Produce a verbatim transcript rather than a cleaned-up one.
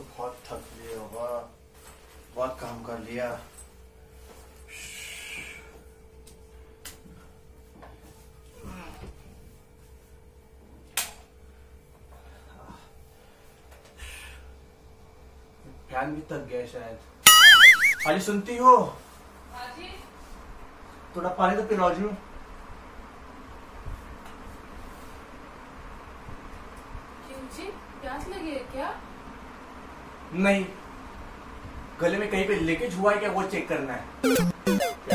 बहुत थक लिया होगा, बहुत काम कर लिया। फैन भी थक गया शायद। हाजी सुनती हो? हाजी थोड़ा पानी तो पिलाओ जी। क्यों जी, प्यास लगी है क्या? नहीं, गले में कहीं पे लीकेज हुआ है क्या वो चेक करना है।